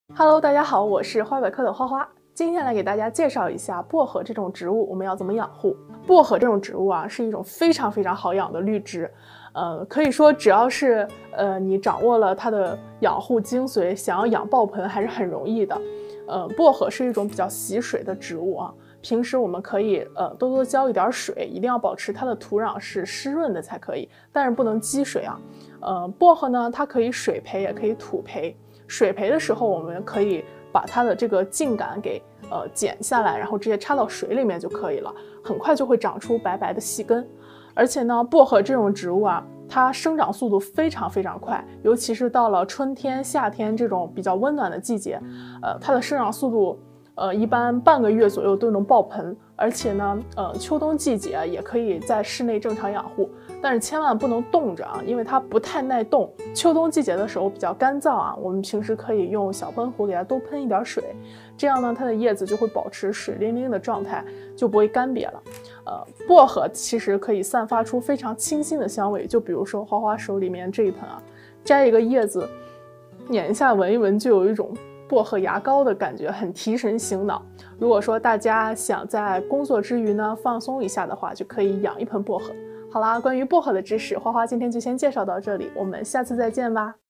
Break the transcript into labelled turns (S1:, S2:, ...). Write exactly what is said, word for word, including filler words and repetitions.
S1: Hello， 大家好，我是花百科的花花。今天来给大家介绍一下薄荷这种植物，我们要怎么养护。薄荷这种植物啊，是一种非常非常好养的绿植，呃，可以说只要是呃你掌握了它的养护精髓，想要养爆盆还是很容易的。呃，薄荷是一种比较喜水的植物啊，平时我们可以呃多多浇一点水，一定要保持它的土壤是湿润的才可以，但是不能积水啊。呃，薄荷呢，它可以水培，也可以土培。水培的时候，我们可以把它的这个茎秆给呃剪下来，然后直接插到水里面就可以了，很快就会长出白白的细根。而且呢，薄荷这种植物啊，它生长速度非常非常快，尤其是到了春天、夏天这种比较温暖的季节，呃，它的生长速度呃一般半个月左右都能爆盆。而且呢，呃，秋冬季节也可以在室内正常养护，但是千万不能冻着啊，因为它不太耐冻。秋冬季节的时候比较干燥啊，我们平时可以用小喷壶给它多喷一点水，这样呢，它的叶子就会保持水灵灵的状态，就不会干瘪了。呃，薄荷其实可以散发出非常清新的香味，就比如说花花手里面这一盆啊，摘一个叶子，捻一下闻一闻，就有一种薄荷牙膏的感觉，很提神醒脑。如果说大家想在工作之余呢放松一下的话，就可以养一盆薄荷。好啦，关于薄荷的知识，花花今天就先介绍到这里，我们下次再见吧。